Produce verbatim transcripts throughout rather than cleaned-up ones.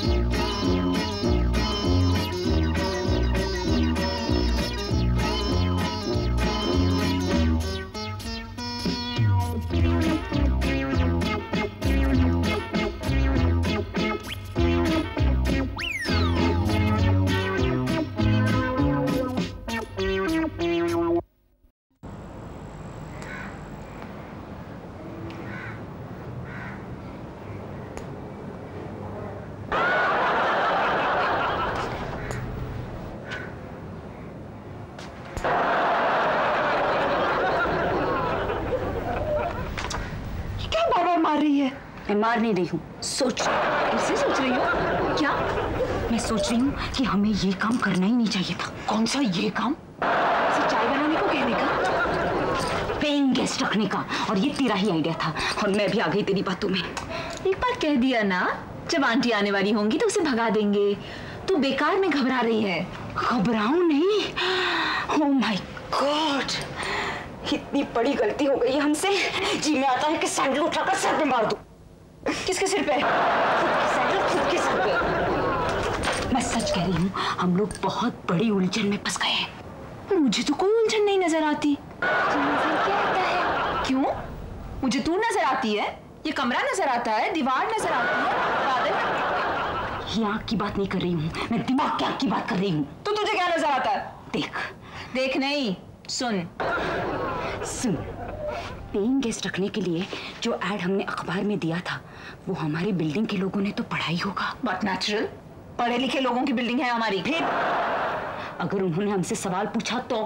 मैं मार नहीं रही हूँ, सोच कैसे सोच रही हो? क्या? मैं सोच रही हूँ कि हमें ये काम करना ही नहीं चाहिए था। कौन सा ये काम? इसे चाय बनाने को कहने का? पेइंग गेस्ट रखने का। और ये तेरा ही आइडिया था और मैं भी आ गई तेरी बातों में। एक बार कह दिया ना, जब आंटी आने वाली होंगी तो उसे भगा देंगे। तू बेकार में घबरा रही है। घबराऊं नहीं? ओह माय गॉड, इतनी बड़ी गलती हो गई हमसे। जी में आता है कि सैंडल उठाकर सर पे मार दूं। किसके सिर पे? खुद की सैंडल खुद के सर पे। मैं सच कह रही हूँ, हम लोग बहुत बड़ी उलझन में फंस गए हैं। मुझे तो कोई उलझन नहीं नजर आती। नजर क्या आता है? क्यों? मुझे तू नजर आती है, ये कमरा नजर आता है, दीवार नजर आती है, बादल। ये आँख की बात नहीं कर रही हूँ, मैं दिमाग की आँख की बात कर रही हूँ। तो तुझे क्या नजर आता है? देख। देख नहीं, सुन। सुन, पेइंग गेस्ट रखने के लिए जो ऐड हमने अखबार में दिया था, वो हमारी बिल्डिंग के लोगों ने तो पढ़ा ही होगा। बात नेचुरल, पढ़े लिखे लोगों की बिल्डिंग है हमारी। फिर अगर उन्होंने हमसे सवाल पूछा तो?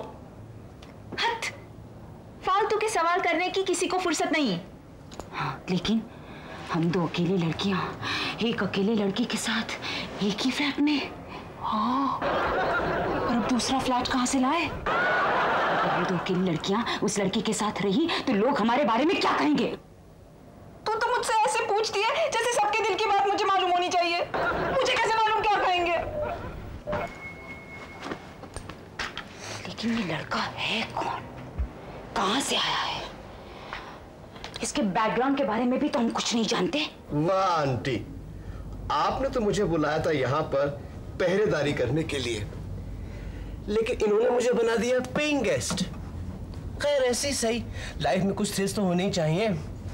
हट, फालतू के सवाल करने की किसी को फुर्सत नहीं। हाँ, लेकिन हम दो अकेली लड़कियां एक अकेले लड़की के साथ एक ही फ्लैट में। हाँ, और अब दूसरा फ्लैट कहाँ से लाए? अगर वो दो अकेली लड़कियां उस लड़की के साथ रही तो लोग हमारे बारे में क्या कहेंगे? तू तो मुझसे ऐसे पूछती है जैसे सबके दिल की बात मुझे मालूम होनी चाहिए। मुझे कैसे मालूम क्या कहेंगे? लेकिन ये लड़का है कौन? कहाँ से आया है? इसके बैकग्राउंड के बारे में भी तो हम कुछ नहीं जानते। वाह आंटी, आपने तो मुझे बुलाया था यहाँ पर पहरेदारी करने के लिए, लेकिन इन्होंने मुझे बना दिया पेइंग गेस्ट। खैर ऐसी सही, लाइफ में कुछ चीज तो होनी ही चाहिए।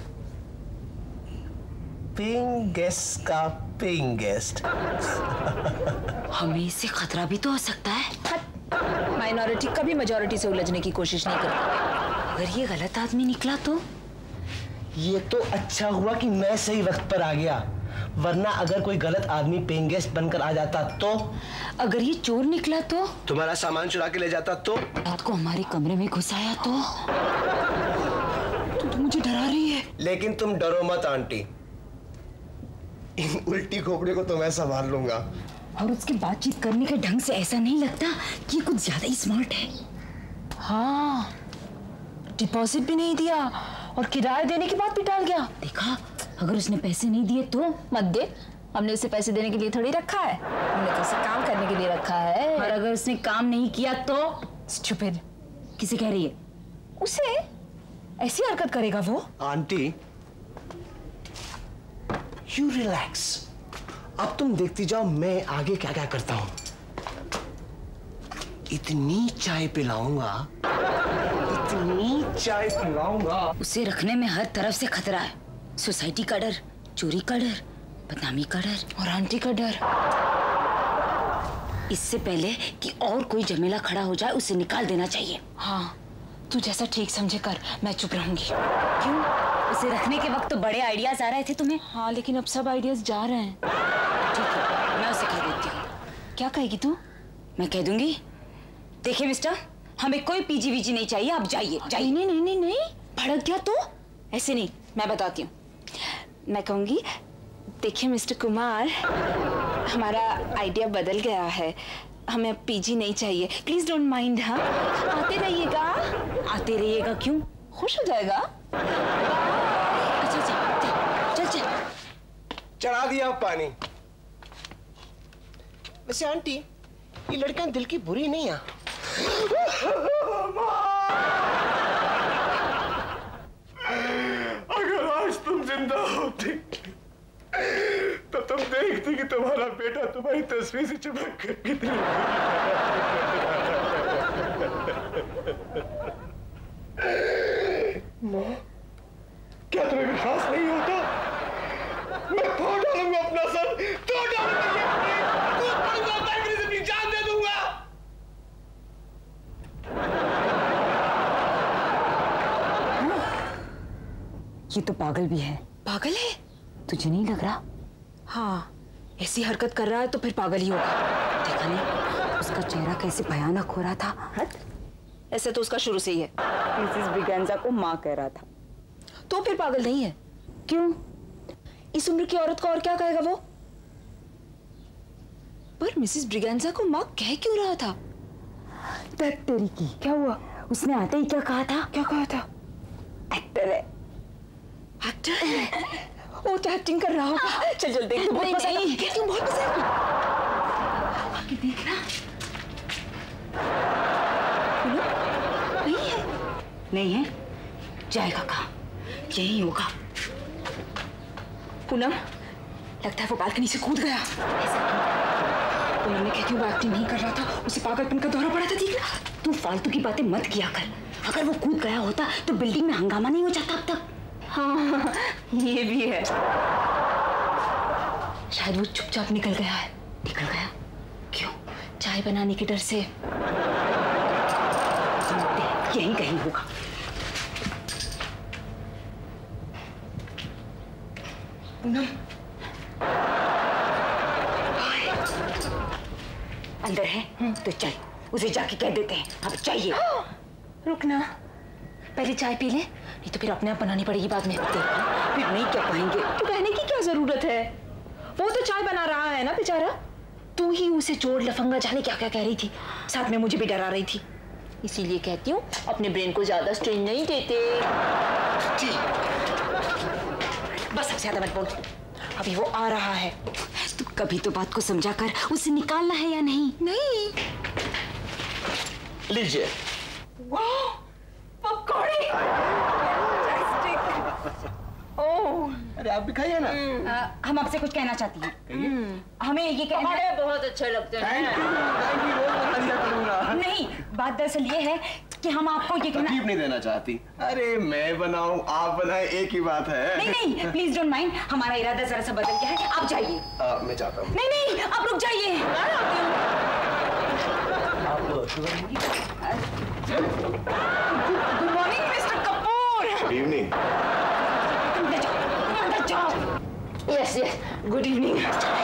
पेइंग गेस्ट का पेइंग गेस्ट। हमें इससे खतरा भी तो हो सकता है। माइनॉरिटी कभी मेजॉरिटी से उलझने की कोशिश नहीं करती। अगर ये गलत आदमी निकला तो? ये तो अच्छा हुआ कि मैं सही वक्त पर आ गया, वरना अगर कोई गलत आदमी पेइंग गेस्ट बनकर आ जाता तो? अगर ये चोर निकला तो? तुम्हारा सामान चुरा के ले जाता तो? रात को हमारे कमरे में घुस आया तो? तू तो मुझे डरा रही है। लेकिन तुम डरो मत आंटी, इन उल्टी खोपड़ी को तो मैं संभाल लूंगा। और उसकी बातचीत करने के ढंग से ऐसा नहीं लगता कि ये कुछ ज्यादा ही स्मार्ट है। हाँ, डिपॉजिट भी नहीं दिया और किराया देने की बात भी टाल गया। देखा, अगर उसने पैसे नहीं दिए तो? मत दे, हमने उसे पैसे देने के लिए थोड़ी रखा है, हमने तो उसे काम करने के लिए रखा है। और अगर उसने काम नहीं किया तो? स्टूपिड। किसे कह रही है? उसे ऐसी हरकत करेगा वो? आंटी यू रिलैक्स, अब तुम देखती जाओ मैं आगे क्या क्या करता हूं। इतनी चाय पिलाऊंगा, इतनी चाय पिलाऊंगा। उसे रखने में हर तरफ से खतरा है। सोसाइटी का डर, चोरी का डर, बदनामी का डर और आंटी का डर। इससे पहले कि और कोई झमेला खड़ा हो जाए, उसे निकाल देना चाहिए। हाँ, तू जैसा ठीक समझे कर, मैं चुप रहूंगी। क्यों? उसे रखने के वक्त तो बड़े आइडियाज आ रहे थे तुम्हें। हाँ, लेकिन अब सब आइडियाज जा रहे हैं। ठीक है, मैं उसे कह देती हूँ। क्या कहेगी तू? मैं कह दूंगी, देखिए मिस्टर, हमें कोई पीजी वीजी नहीं चाहिए, आप जाइए जाइए। नहीं नहीं नहीं नहीं, भड़क गया तो? ऐसे नहीं, मैं बताती हूँ। मैं कहूंगी, देखिए मिस्टर कुमार, हमारा आइडिया बदल गया है, हमें पीजी नहीं चाहिए, प्लीज डोंट माइंड। हाँ, आते रहिएगा। आते रहिएगा क्यों? खुश हो जाएगा। अच्छा अच्छा, चल चल। चढ़ा दिया पानी। वैसे आंटी, ये लड़कियां दिल की बुरी नहीं है। अगर आज तुम जिंदा होती तो तुम देखती कि तुम्हारा बेटा तुम्हारी तस्वीर से चिपक कर कितनी माँ, क्या तुम्हें विश्वास नहीं होता? मैं तोड़ डालूंगा अपना सर, तोड़ डालूंगा, कूद पड़ूंगा, बैटरी से अपनी जान दे दूंगा। ये तो पागल भी है। पागल है? तुझे नहीं लग रहा? हाँ, ऐसी हरकत कर रहा है तो फिर पागल ही होगा। देखा नहीं उसका चेहरा कैसे भयानक हो रहा था? हट। ऐसे तो उसका शुरू से ही है। मिसेस ब्रिगेंजा को माँ कह रहा था। तो फिर पागल नहीं है? क्यों? इस उम्र की औरत को और क्या कहेगा वो? पर मिसेस ब्रिगेंजा को माँ कह क्यों रहा था? तेरी की क्या हुआ? उसने आते ही क्या कहा था? क्या कहा था? एक्टर है। एक्टर? वो तो एक्टिंग कर रहा होगा। चल चल देख, तो बहुत पसंद है। कहती हूँ बहुत पसंद है। आके देखना। नहीं है। नहीं है? जाएगा कहाँ? यही होगा। पूनम, लगता है वो बालकनी से कूद गया। पूनम, मैं कहती हूँ वो एक्टिंग नहीं कर रहा था, उसे पागलपन का दौरा पड़ा था। ठीक है, तू फालतू की बातें मत किया कर। अगर वो कूद गया होता तो बिल्डिंग में हंगामा नहीं हो जाता अब तक। हाँ, ये भी है। शायद वो चुपचाप निकल गया है। निकल गया? क्यों? चाय बनाने के डर से। यही कहीं होगा। पूनम, अंदर है? तो चल उसे जाके कह देते हैं अब चाहिए। रुकना, पहले चाय पी ले, नहीं तो फिर अपने आप बनानी पड़ेगी बाद में। देखा फिर नहीं क्या कहेंगे? तो कहने की क्या जरूरत है? वो तो चाय बना रहा है ना बेचारा। तू ही उसे चोर लफंगा जाने क्या क्या कह रही थी, साथ में मुझे भी डरा रही थी। इसीलिए कहती हूँ अपने ब्रेन को ज्यादा स्ट्रेन नहीं देते। बस अब ज्यादा मत बोल, अभी वो आ रहा है। तू कभी तो बात को समझा कर, उसे निकालना है या नहीं? नहीं। लीजिए। पकौड़ी। ओह, अरे आप भी खाइए ना। आ, हम आपसे कुछ कहना चाहती हैं। हमें ये कहना पकौड़े बहुत अच्छे लगते हैं। थैंक यू, थैंक यू, रोज बना दिया करूंगा। नहीं, बात दरअसल ये है कि हम आपको ये कहना तकलीफ नहीं देना चाहती। अरे मैं बनाऊं आप बनाए एक ही बात है। नहीं नहीं, प्लीज डोंट माइंड, हमारा इरादा जरा सा बदल गया है, आप जाइए। आ, मैं चाहता हूँ। नहीं नहीं, आप रुक जाइए। Good morning mister Kapoor. Good evening. Yes yes, good evening.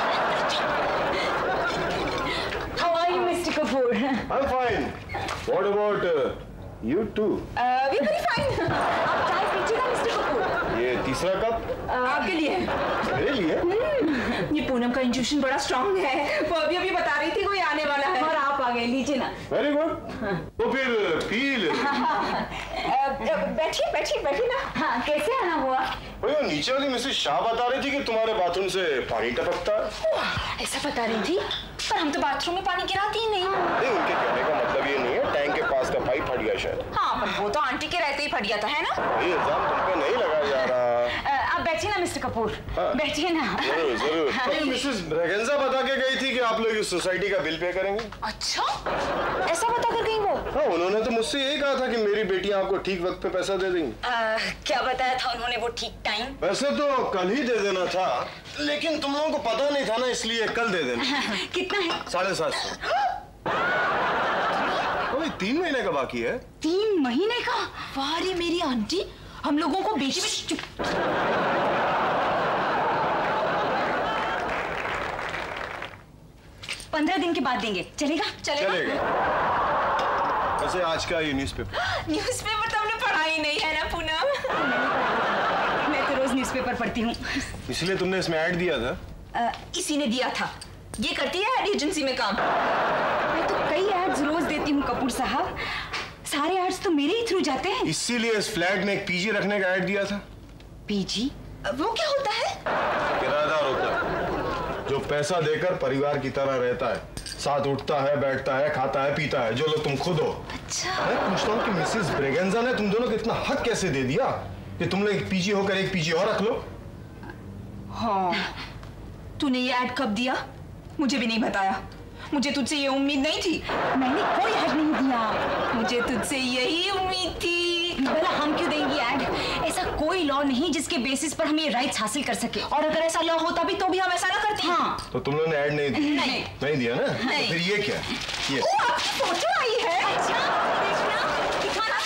How are you mister Kapoor? I'm fine. What about uh, you too? We very fine. आप चाय पीजिएगा मिस्टर कपूर? ये तीसरा कप आपके लिए। मेरे लिए? ये पूनम का इंट्यूशन बड़ा स्ट्रांग है, वो अभी अभी बता रही थी कोई आने वाला है। और आप आ गए, लीजिए ना। Very good. तो फिर पी ले। बैठिए बैठिए बैठिए ना। हाँ, कैसे आना हुआ? वो नीचे वाली मिसेस शाह बता रही थी कि तुम्हारे बाथरूम से पानी टपकता है। ऐसा बता रही थी, पर हम तो बाथरूम में पानी गिराती ही नहीं। नहीं, उनके कहने का मतलब ये नहीं है, टैंक के पास का पाइप फट गया शायद। हाँ, पर वो तो आंटी के रहते ही फट गया था, है ना? ये इल्जाम तुम पे नहीं लगाया जा रहा। आप बैठिए ना मिस्टर कपूर, हाँ। बैठिए ना। जरूर जरूर। तो मिसेस ब्रेगेंजा बता के गई थी कि आप लोग इस सोसाइटी का बिल पे करेंगे। अच्छा, ऐसा बता कर गई वो? हाँ, उन्होंने तो मुझसे यही कहा था कि मेरी बेटियां आपको ठीक वक्त पे पैसा दे देंगी। आ, क्या बताया था उन्होंने वो ठीक टाइम? वैसे तो कल ही दे देना था, लेकिन तुम लोगों को पता नहीं था ना, इसलिए कल दे देना। कितना है? साढ़े सात सौ। अभी तीन महीने का बाकी है। तीन महीने का? वाह रे मेरी आंटी, हम लोगों को बीच में चुप। पंद्रह दिन के बाद देंगे, चलेगा? चलेगा, चलेगा। वैसे आज का ये न्यूज़पेपर न्यूज़पेपर तो हमने पढ़ा ही नहीं है ना पूनम। मैं तो रोज न्यूज़पेपर पढ़ती हूँ। इसलिए तुमने इसमें ऐड दिया था? आ, इसी ने दिया था। ये करती है एड एजेंसी में काम। मैं तो कई एड्स रोज देती हूँ कपूर साहब, सारे एड्स तो मेरे ही थ्रू जाते हैं। इसीलिए इस फ्लैट में एक पीजी रखने का ऐड दिया था। पीजी? वो क्या होता है? किराएदार होता है जो पैसा देकर परिवार की तरह रहता है, साथ उठता है, बैठता है, खाता है, पीता है, जो लोग तुम खुद हो। अच्छा। मैं पूछता हूँ कि मिसेस ब्रेगेंजा ने तुम दोनों को इतना हक कैसे दे दिया कि तुम लोग एक पीजी होकर एक पीजी और रख लो? हाँ, तूने ये ऐड कब दिया? मुझे भी नहीं बताया। मुझे तुझसे ये उम्मीद नहीं थी। मैंने कोई ऐड नहीं दिया। मुझे तुझसे यही उम्मीद थी। भला हम क्यों देंगे ऐड? ऐसा कोई लॉ नहीं जिसके बेसिस पर हम ये राइट्स हासिल कर सके। और अगर ऐसा लॉ होता भी तो भी हम ऐसा ना करते। हाँ। तो तुम लोगों ने ऐड नहीं दी? नहीं नहीं दिया ना? नहीं। तो फिर ये क्या? ये ओ, आपकी फोटो आई है। अच्छा, देखना, दिखाना।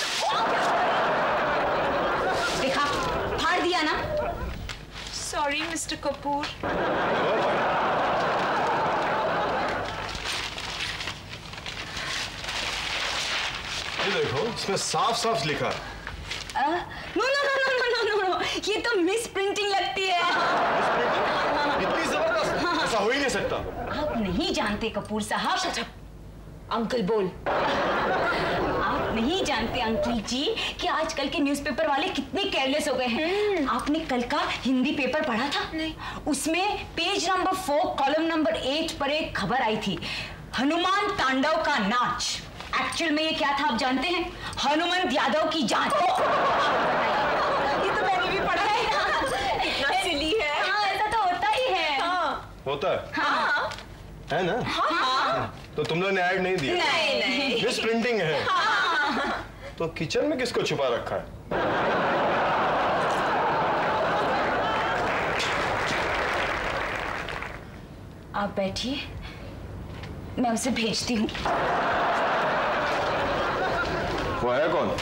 देखा, फाड़ दिया ना? Sorry mister Kapoor. ये देखो, इसमें साफ साफ लिखा। No no no no no no no, ये तो मिस प्रिंटिंग लगती है। इतनी जबरदस्त, ऐसा हो ही नहीं सकता। आप नहीं जानते कपूर साहब। अंकल बोल। आप नहीं जानते अंकल जी कि आजकल के न्यूज़पेपर वाले कितने केयरलेस हो गए हैं। आपने कल का हिंदी पेपर पढ़ा था? नहीं। उसमें page number four column number eight पर एक खबर आई थी, हनुमान तांडव का नाच। एक्चुअल में ये क्या था आप जानते हैं? हनुमंत यादव की जांच। ये तो मैंने भी पढ़ा है ना। कितना सिली है। हाँ, ऐसा तो होता ही है। हाँ। होता है? हाँ। है ना? हाँ। तो तुम लोगों ने ऐड नहीं दिया? नहीं नहीं। मिस प्रिंटिंग है। हाँ। तो किचन में किसको छुपा रखा है? आप बैठिए, मैं उसे भेजती हूँ। वो है कौन?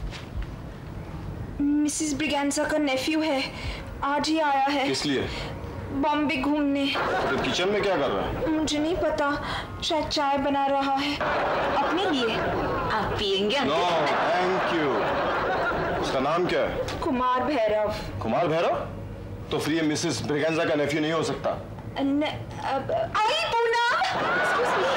मिसेस ब्रिगेंजा का नेफ्यू है, आज ही आया है। किस लिए? बॉम्बे घूमने। तो किचन में क्या कर रहा है? मुझे नहीं पता, शायद चाय बना रहा है अपने लिए। आप पियेंगे? No thank you. उसका नाम क्या है? कुमार भैरव। कुमार भैरव? तो फिर ये मिसेस ब्रिगेंजा का नेफ्यू नहीं हो सकता। न, अब, आई पूनम। Excuse me।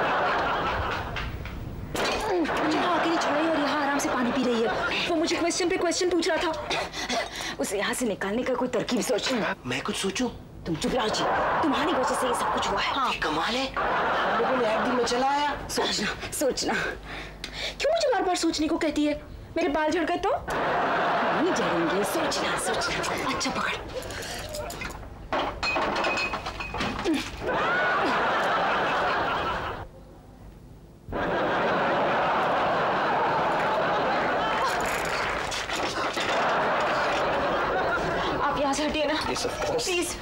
यहाँ अकेली छोड़ी और यहाँ आराम से पानी पी रही है। वो मुझे क्वेश्चन पे क्वेश्चन पूछ रहा था। उसे यहाँ से निकालने का कोई तरकीब सोचो। मैं कुछ सोचूं? तुम चुप रहो जी, तुम्हारी वजह से ये सब कुछ हुआ है। हाँ। कमाल है, लोगों ने एक दिन में चला आया। सोचना सोचना। क्यों मुझे बार बार सोचने को कहती है? मेरे बाल झड़ गए तो? नहीं झड़ेंगे, सोचना सोचना। अच्छा पकड़। आप यहाँ से हटिए ना प्लीज।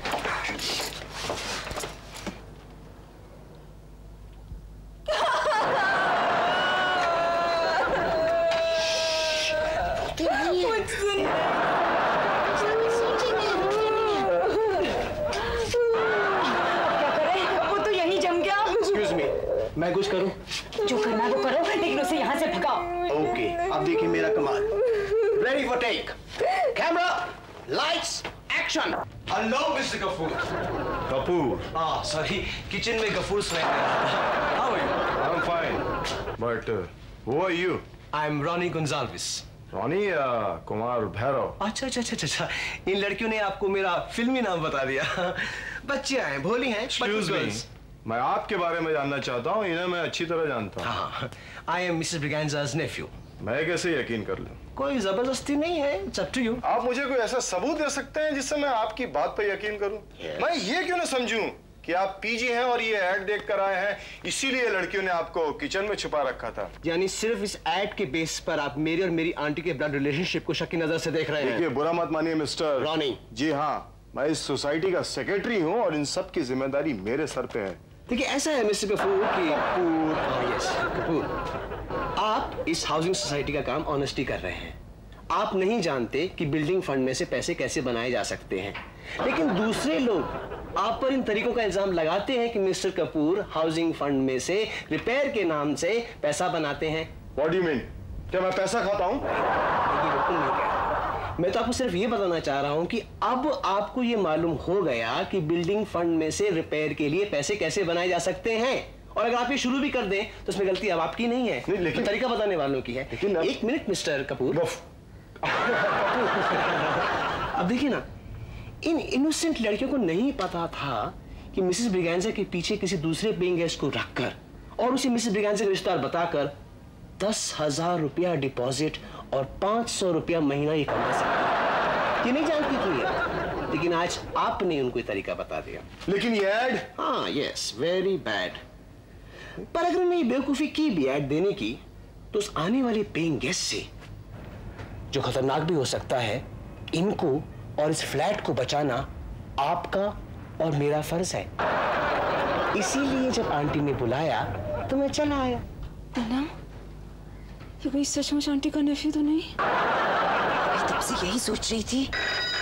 मैं कुछ करूं? जो करना है वो करो, लेकिन उसे यहाँ से भगाओ। ओके, अब देखिए मेरा कमाल। Ready for take, camera, lights, action. Hello mister Kapoor. Kapoor? हाँ सॉरी, किचन में गफूर स्नैक कर रहा था। How are you? I am fine, but who are you? I am Ronnie Gonsalves. Ronnie या कुमार भैरव? अच्छा अच्छा अच्छा अच्छा, इन लड़कियों ने आपको मेरा फिल्मी नाम बता दिया। बच्चियां हैं, भोली हैं। एक्सक्यूज मी, मैं आपके बारे में जानना चाहता हूँ, इन्हें मैं अच्छी तरह जानता हूँ। हाँ, I am Mrs Braganza's nephew। मैं कैसे यकीन कर लूँ? कोई जबरदस्ती नहीं है, it's up to you। आप मुझे कोई ऐसा सबूत दे सकते हैं जिससे मैं आपकी बात पर यकीन करूँ? yes। मैं ये क्यों ना समझूं कि आप पीजी हैं और ये ऐड देख कर आए हैं, इसीलिए लड़कियों ने आपको किचन में छुपा रखा था। यानी सिर्फ इस ऐड के बेस पर आप मेरी और मेरी आंटी के ब्लड रिलेशनशिप को शक की नजर से देख रहे हैं? देखिए, बुरा मत मानिए मिस्टर रॉनी। जी हाँ, मैं इस सोसाइटी का सेक्रेटरी हूँ और इन सब की जिम्मेदारी मेरे सर पे है। देखिए ऐसा है मिस्टर कपूर कि कपूर हाँ यस कपूर, आप इस हाउसिंग सोसाइटी का काम ऑनेस्टी कर रहे हैं। आप नहीं जानते कि बिल्डिंग फंड में से पैसे कैसे बनाए जा सकते हैं, लेकिन दूसरे लोग आप पर इन तरीकों का इल्जाम लगाते हैं कि मिस्टर कपूर हाउसिंग फंड में से रिपेयर के नाम से पैसा बनाते हैं। What do you mean? क्या मैं पैसा खाता हूँ? बिल्कुल नहीं कह रहा। मैं तो आपको सिर्फ ये बताना चाह रहा हूं कि अब आपको ये मालूम हो गया कि बिल्डिंग फंड में से रिपेयर के लिए पैसे कैसे बनाए जा सकते हैं, और अगर आप ये शुरू भी कर दें तो इसमें गलती अब आपकी नहीं है, नहीं, लेकिन तरीका बताने वालों की है। लेकिन एक मिनट मिस्टर कपूर, अब देखिए ना, इन इनोसेंट लड़कियों को नहीं पता था कि मिसेस ब्रिगेंजा के पीछे किसी दूसरे पेइंग गेस्ट को रखकर और उसे मिसेस ब्रिगेंजा का रिश्ता बताकर दस हजार रुपया डिपॉजिट और पांच सौ रुपया महीना ये कमा सकती है। ये नहीं जानती थी ये। लेकिन आज आपने उनको तरीका बता दिया। लेकिन ये ऐड, हाँ यस, वेरी बैड। पर अगर उन्होंने बेवकूफी की भी ऐड देने की, तो उस आने वाले पेइंग गेस्ट से, जो खतरनाक भी हो सकता है, इनको और इस फ्लैट को बचाना आपका और मेरा फर्ज है। इसीलिए जब आंटी ने बुलाया तो मैं चला आया। पूनम, ये कोई सचमुच आंटी का नेफ्यू तो नहीं? मैं तब से यही सोच रही थी।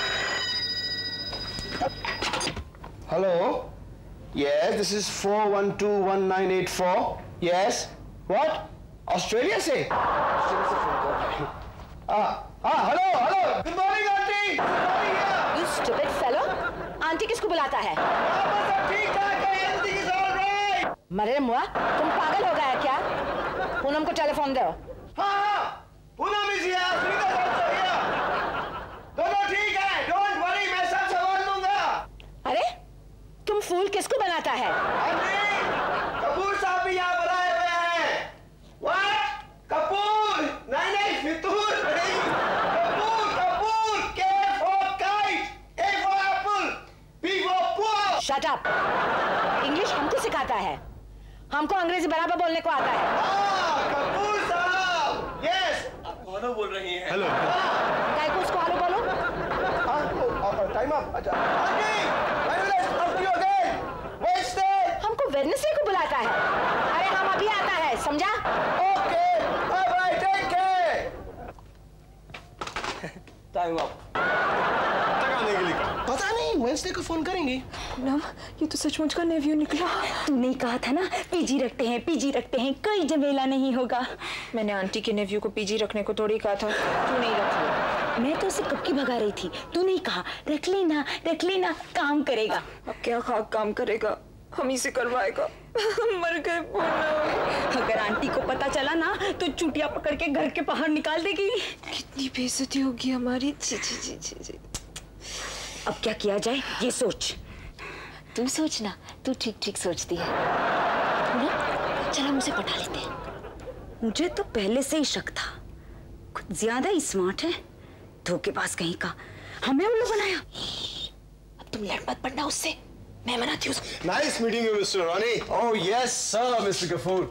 Hello, yes, this is four one two one nine eight four. Yes, what? Australia से? ऑस्ट्रेलिया से फोन कर रहे हैं। हाँ, hello, hello, good morning aunty. Good morning यार। You stupid fellow, आंटी किसको बुलाता है? ठीक ठाक है, everything is all right। मरे मुआ, तुम पागल हो गया क्या? पूनम को टेलीफोन दो। हाँ, हाँ, Poonam is here, Sunita is also here। दोनों ठीक है, don't worry, मैं सब संभाल लूंगा। अरे, तुम फूल किसको बनाता है? आंटी, कपूर साहब भी यहाँ बुलाए हुए हैं। What? कपूर? नहीं नहीं, फितूर नहीं। Kapoor, Kapoor, K for kite, A for apple, P for poor। Shut up! English हमको सिखाता है। हमको अंग्रेजी बराबर बोलने को आता है। हाँ, कपूर साहब, yes। आप कौन बोल रही हैं? हेलो। काय को उसको हेलो बोलो? हाँ, टाइम अप। अच्छा, aunty, I will talk to you again. Wednesday। हमको वेडनेसडे को बुलाता है। अरे हम अभी आता है, समझा? Okay, all right, take care। Time up. तक आने के लिए कहा। पता नहीं, वेडनेसडे को फोन करेंगे। पूनम, ये तो सचमुच का नेफ्यू निकला। तूने कहा था ना, पीजी रखते हैं, पीजी रखते हैं, कोई झमेला नहीं होगा। मैंने आंटी के नेफ्यू को पीजी रखने को थोड़ी कहा था। तू नहीं रख लिया। मैं तो उसे कब की भगा रही थी। तूने कहा रख लेना, रख लेना, काम करेगा। अब क्या खाक काम करेगा, हम ही से करवाएगा। मर गए पूनम। अगर आंटी को पता चला ना तो चुटिया पकड़ के घर के बाहर निकाल देगी। कितनी बेइज्जती होगी हमारी। जी जी जी जी जी। अब क्या किया जाए ये सोच। तू सोचना, तू ठीक ठीक सोचती है ना। चल हम उसे पटा लेते हैं। मुझे तो पहले से ही शक था, कुछ ज्यादा ही स्मार्ट है। धोखेबाज कहीं का, हमें उल्लू बनाया। अब तुम लड़ मत पड़ना उससे, मैं मनाती हूँ उसको। Nice meeting you mister Rani. Oh yes, sir, mister Kapoor.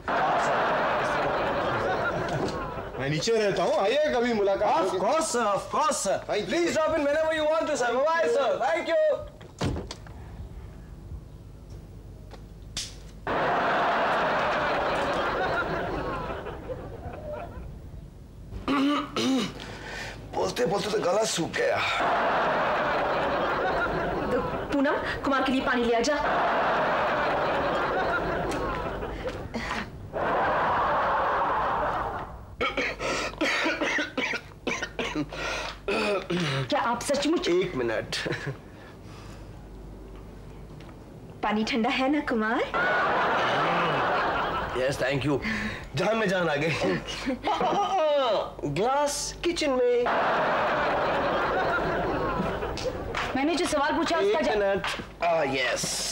मैं नीचे रहता हूँ, आइए कभी मुलाकात Of होगी। course, sir, of course, sir. Please drop in whenever you want to, sir. Bye, sir. Thank you. बोलते बोलते तो गला सूख गया। पूनम, कुमार के लिए पानी ले आ जा। क्या आप सचमुच? एक मिनट। पानी ठंडा है ना कुमार? Yes, thank you. जान में जान आ गई। ग्लास किचन में। मैंने जो सवाल पूछा उसका एक जवाब। मिनट। Ah yes.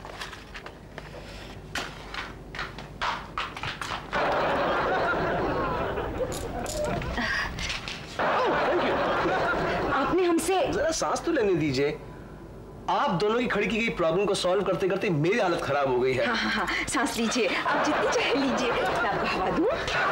आपने हमसे जरा सांस तो लेने दीजिए। आप दोनों की खड़ी की गई प्रॉब्लम को सॉल्व करते करते मेरी हालत खराब हो गई है। हाँ हाँ हाँ, सांस लीजिए, आप जितनी चाहे लीजिए। मैं आपको हवा दूं?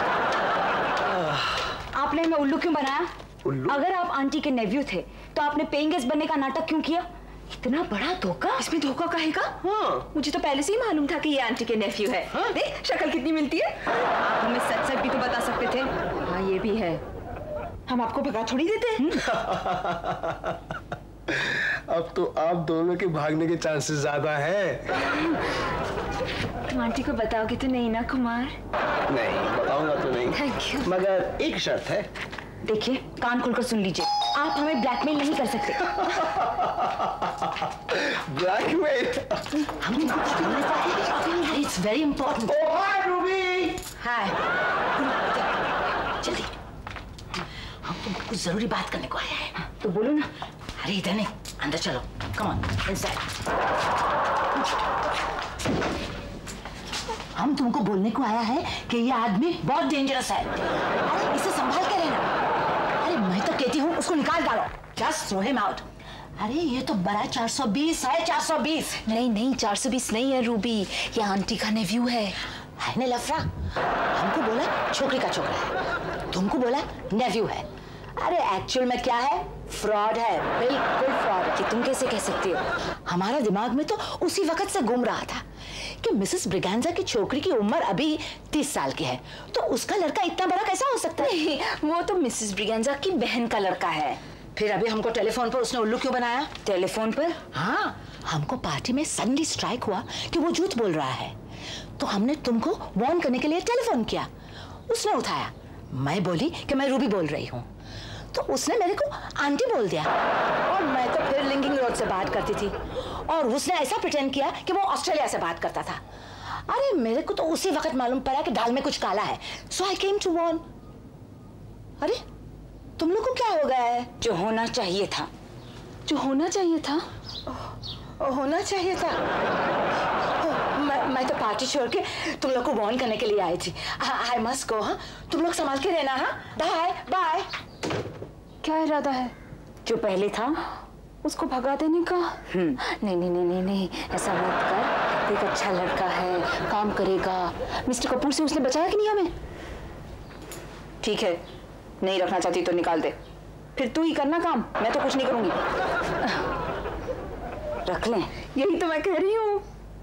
आपने हमें उल्लू क्यों बनाया? उल्लू? अगर आप आंटी के नेव्यू थे तो आपने पेइंग गेस्ट बनने का नाटक क्यों किया? इतना बड़ा धोखा। इसमें धोखा कहेगा? हाँ। मुझे तो पहले से ही मालूम था कि ये आंटी के नेफ्यू है। हाँ? देख शक्ल कितनी मिलती है। आप हमें सच सच भी तो बता सकते थे। हाँ ये भी है, हम आपको भगा थोड़ी देते हैं। अब तो आप दोनों के भागने के चांसेस ज्यादा हैं। तुम आंटी को बताओगे तो नहीं ना कुमार? नहीं बताऊंगा तो नहीं। Thank you. मगर एक शर्त है। देखिए, कान खोलकर सुन लीजिए, आप हमें ब्लैकमेल नहीं कर सकते। Blackmail? It's very important. Oh hi Ruby. Hi. जल्दी, हम तुमको कुछ जरूरी बात करने को आया है। तो बोलो ना। अरे इधर नहीं, अंदर चलो। Come on, inside. हम तुमको बोलने को आया है कि ये आदमी बहुत डेंजरस है। अरे इसे संभाल के रहना। अरे मैं तो कहती हूँ उसको निकाल डालो। Just throw him out. अरे ये तो बड़ा चार सौ बीस है, चार सौ बीस। नहीं नहीं, चार सौ बीस नहीं है रूबी, ये आंटी का नेव्यू है। है ने लफड़ा, हमको बोला छोकरी का छोकरा है, तुमको बोला नेव्यू है। अरे एक्चुअल में क्या है? फ्रॉड है, बिल्कुल फ्रॉड है। कि तुम कैसे कह सकती हो? हमारा दिमाग में तो उसी वक्त से घूम रहा था कि मिसेस ब्रिगेंजा की छोकरी की उम्र अभी तीस साल की है, तो उसका लड़का इतना बड़ा कैसा हो सकता है? नहीं, वो तो मिसेस ब्रिगेंजा की बहन का लड़का है। फिर अभी हमको टेलीफोन पर उसने उल्लू क्यों बनाया? टेलीफोन पर? हाँ, हमको पार्टी में सडनली स्ट्राइक हुआ कि वो झूठ बोल रहा है, तो हमने तुमको वार्न करने के लिए टेलीफोन किया। उसने उठाया, मैं बोली कि मैं रूबी बोल रही हूँ, तो उसने मेरे को आंटी बोल दिया, और मैं तो फिर लिंकिंग रोड से बात करती थी, और उसने ऐसा प्रिटेंड किया कि वो ऑस्ट्रेलिया से बात करता था। अरे मेरे को तो उसी वक्त मालूम पड़ा कि दाल में कुछ काला है, सो आई केम टू वार्न। अरे तुम लोग को क्या हो गया है? जो होना चाहिए था। जो होना चाहिए था? ओ, होना चाहिए था। ओ, मैं, मैं तो पार्टी छोड़ के तुम लोग को वार्न करने के लिए आई थी। I must go. हाँ, तुम लोग संभाल के रहना। हाँ, बाय बाय। क्या इरादा है? जो पहले था उसको भगा देने का? हम्म, नहीं नहीं नहीं नहीं नहीं, ऐसा मत कर। एक अच्छा लड़का है, काम करेगा। मिस्टर कपूर से उसने बचाया कि नहीं हमें? ठीक है, नहीं रखना चाहती तो निकाल दे, फिर तू ही करना काम, मैं तो कुछ नहीं करूंगी। रख लें। यही तो मैं कह रही हूँ।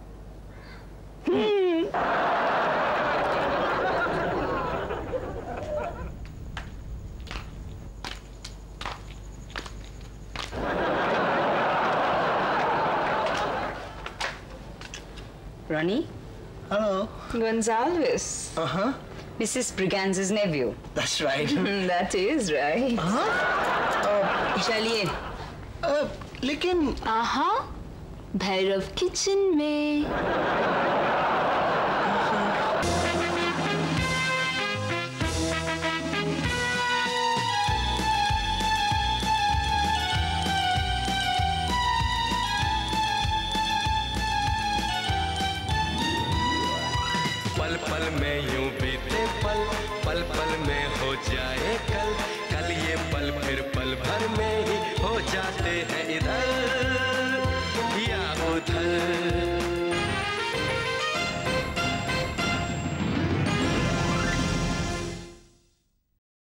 Ronnie? Hello. Gonzalez. Uh-huh. Missus Briganza's nephew. That's right. That is right. हाँ? चलिए। uh, लेकिन आहा, भैरव किचन में। पल पल में यूं बीते पल, पल पल में हो जाए कल।